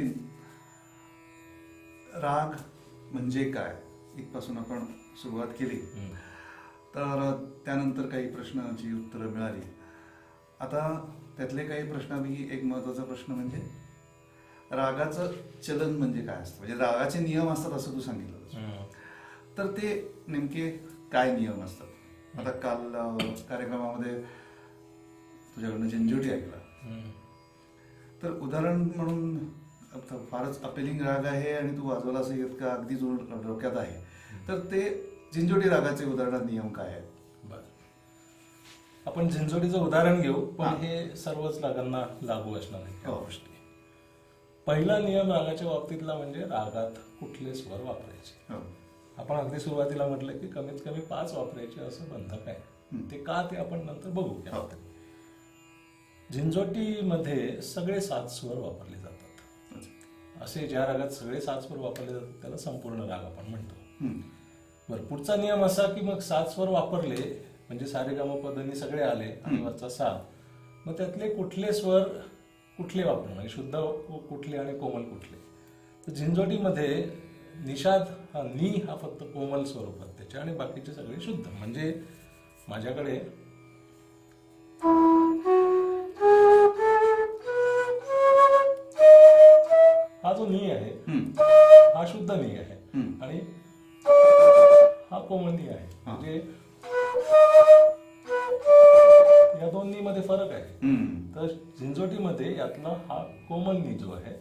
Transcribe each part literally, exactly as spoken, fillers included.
नितीन, राग म्हणजे काय इथपासून आपण सुरुवात केली, तर त्यानंतर काही प्रश्नांची उत्तरं मिळाली. आता त्यातले काही प्रश्नापैकी एक महत्त्वाचा प्रश्न म्हणजे रागाचं चलन म्हणजे काय असतं, म्हणजे रागाचे नियम असतात असं तू सांगितलं, तर ते नेमके काय नियम असतात? आता काल कार्यक्रमामध्ये तुझ्याकडनं झिंझोटी ऐकला, तर उदाहरण म्हणून फारच अपेलिंग राग आहे आणि तू वाजवला असं येत का अगदी जोर डोक्यात आहे, तर ते झिंझोटी रागाचे उदाहरण नियम काय आहेत? बरं, आपण झिंझोटीचं उदाहरण घेऊ, पण हे सर्वच रागांना लागू असणार आहे गोष्टी. पहिला नियम रागाच्या बाबतीतला म्हणजे रागात कुठले स्वर वापरायचे. आपण अगदी सुरुवातीला म्हटलं की कमीत कमी पाच वापरायचे असं बंधक आहे. ते का ते आपण नंतर बघू. झिंझोटीमध्ये सगळे सात स्वर वापरले जातात. असे ज्या रागात सगळे सात स्वर वापरले जातात त्याला संपूर्ण राग आपण म्हणतो. बरं, पुढचा नियम असा की मग सात स्वर वापरले म्हणजे सारे ग म प ध नि सगळे आले आणि वरचा सा, मग त्यातले कुठले स्वर कुठले वापरणं, म्हणजे शुद्ध कुठले आणि कोमल कुठले. तर झिंझोटीमध्ये निषाद हा नी हा फक्त कोमल स्वरूपात त्याचे आणि बाकीचे सगळे शुद्ध. म्हणजे माझ्याकडे हा जो नी आहे हा शुद्ध नी आहे आणि हा कोमल नी आहे. म्हणजे या दोन नी मध्ये फरक आहे. तर झिंझोटीमध्ये यातला हा कोमल नी जो आहे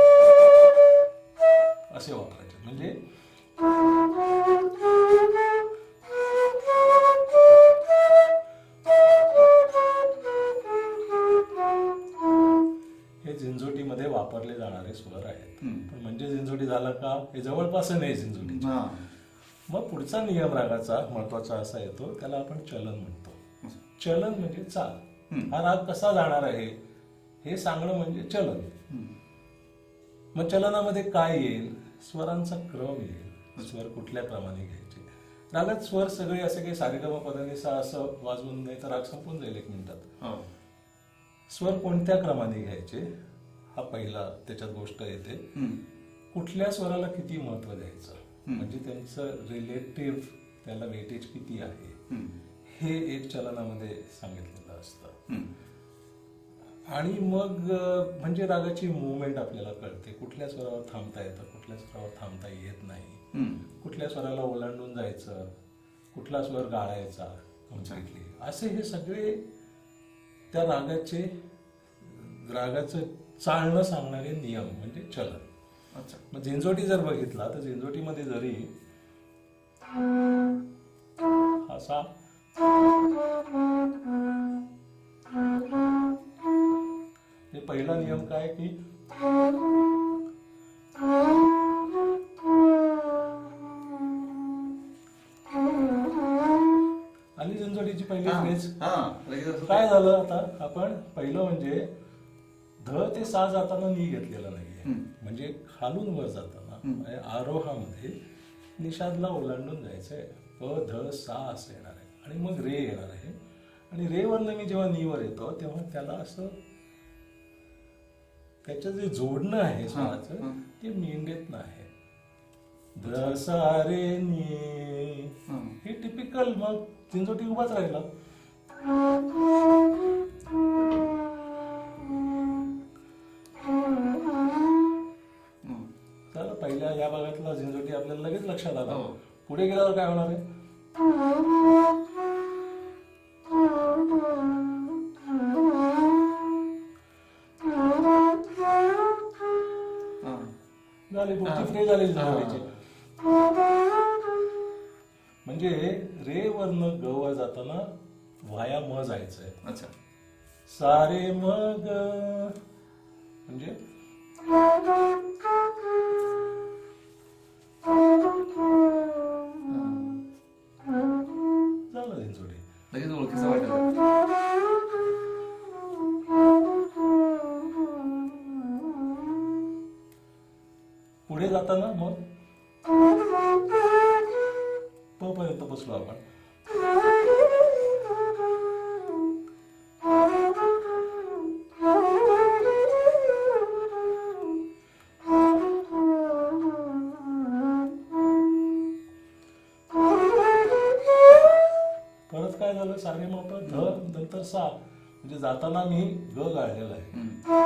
असे वापरायचे. म्हणजे हे झिंझोटीमध्ये वापरले जाणारे स्वर आहेत. पण म्हणजे झिंझोटी झाला का, हे जवळपास नाही झिंझोटी. मग पुढचा नियम रागाचा महत्वाचा असा येतो, त्याला आपण चलन म्हणतो. चलन म्हणजे चाल. हा राग कसा जाणार आहे हे सांगणं म्हणजे चलन. मग चलनामध्ये काय येईल? स्वरांचा क्रम येईल. स्वर कुठल्या क्रमाने घ्यायचे. रागात स्वर सगळे असे काही सारेगम पदाने सा असं वाजवून नाही तर राग संपून जाईल एक मिनिटात. स्वर कोणत्या क्रमाने घ्यायचे हा पहिला त्याच्यात गोष्ट येते. कुठल्या स्वराला किती महत्व द्यायचं, म्हणजे त्यांचं रिलेटिव्ह त्याला वेटेज किती आहे हे एक चलनामध्ये सांगितलेलं असतं. आणि मग म्हणजे रागाची मुवमेंट आपल्याला कळते. कुठल्या स्वरावर थांबता येतं, कुठल्या स्वरावर थांबता येत नाही, कुठल्या स्वराला ओलांडून जायचं, कुठला स्वर गाळायचा कम्प्लिटली, असे हे सगळे त्या रागाचे रागाचं चालणं सांगणारे नियम म्हणजे चलन. अच्छा, मग झिंझोटी जर बघितला तर झिंझोटीमध्ये जरी असा हे पहिला नियम काय की आणि झिंझोटीची पहिली फ्रेज काय झालं. आता आपण पहिलं म्हणजे ध ते सा जाताना नी घेतलेला नाहीये. म्हणजे खालून वर जाताना आरोहामध्ये निषादला ओलांडून जायचंय. प ध सा असं येणार आहे आणि मग रे येणार आहे. आणि रे वरनं मी जेव्हा नी वर येतो तेव्हा त्याला असं त्याचं जे जोडणं आहे स्वराचं ते मेंढेतनं आहे. ध सा रे नी हे टिपिकल. मग झिंझोटी उभाच राहिला. चला पहिल्या या भागातला झिंझोटी आपल्याला लगेच लक्षात आला. पुढे गेल्यावर काय होणार आहे? झाली पुढची फ्रेज आली झिंझोटीची. म्हणजे रे वरनं ग वर जाताना वाया म जायचंय. अच्छा, सारे मग म्हणजे झालं झिंझोटी. लगेच ओळखीचं वाटलं. पुढे जाताना मग प पर्यंत बसलो आपण. काय झालं, सारे माप ध नंतर सा, म्हणजे जाताना मी ग गाळलेला आहे.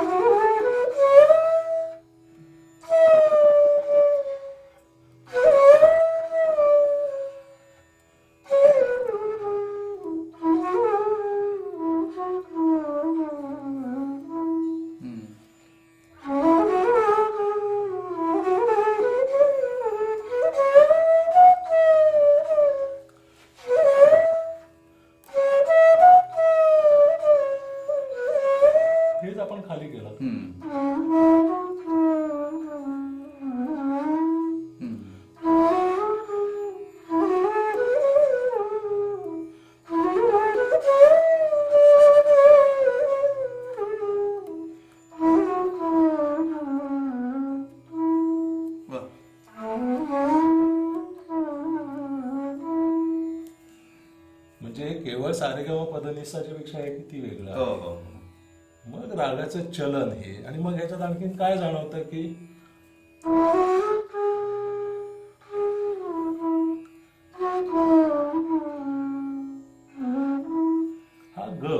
हेच आपण खाली केलं. म्हणजे केवळ सारेगम पदनिसाच्या पेक्षा हे किती वेगळं आहे. मग रागाचं चलन हे, आणि मग ह्याच्यात आणखीन काय जाणवतं की हा ग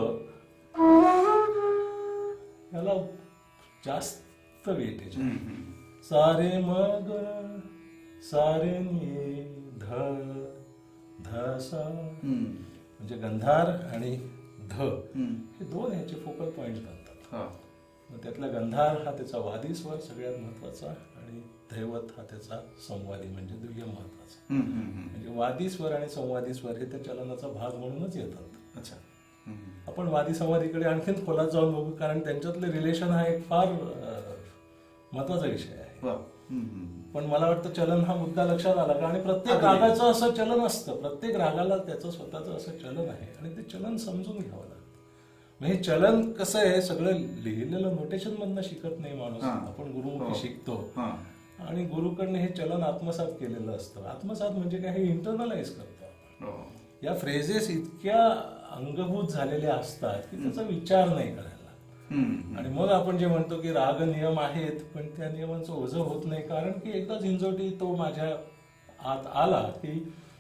याला जास्त वेटेज आहे. सारे मग सारे नि ध ध सा, म्हणजे गंधार आणि ध हे दोन ह्याचे फोकल पॉइंट बनतात. मग त्यातला गंधार हा त्याचा वादी स्वर सगळ्यात महत्वाचा, आणि दैवत हा त्याचा संवादी म्हणजे दुय्यम महत्वाचा. म्हणजे वादी स्वर आणि संवादी स्वर हे त्या चलनाचा भाग म्हणूनच येतात. अच्छा, आपण वादी संवादीकडे आणखीन खोलात जाऊन बघू, कारण त्यांच्यातले रिलेशन हा एक फार महत्वाचा विषय आहे. पण मला वाटतं चलन हा मुद्दा लक्षात आला का, आणि प्रत्येक रागाचं असं चलन असतं, प्रत्येक रागाला त्याचं स्वतःचं असं चलन आहे, आणि ते चलन समजून घ्यावं लागतं. म्हणजे चलन कसं आहे, सगळं लिहिलेलं नोटेशन मधनं शिकत नाही माणूस, आपण गुरुमुखी शिकतो, आणि गुरुकडनं हे चलन आत्मसात केलेलं असतं. आत्मसात म्हणजे काय, हे इंटरनलाइज करतो. या फ्रेजेस इतक्या अंगभूत झालेल्या असतात की त्याचा विचार नाही करायला. आणि मग आपण जे म्हणतो की राग नियम आहेत, पण त्या नियमांचं ओझं होत नाही, कारण की एकदा झिंजोटी तो माझ्या आत आला की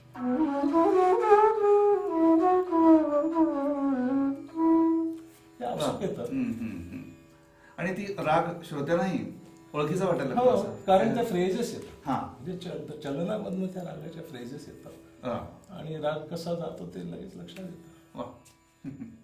आवश्यक येतं. आणि ती राग श्रोत्यांनाही ओळखीचा वाटायला हो, कारण त्या फ्रेजेस येतात. हा, म्हणजे चलनामधनं त्या रागाच्या फ्रेजेस येतात, आणि राग कसा जातो ते लगेच लक्षात येतं.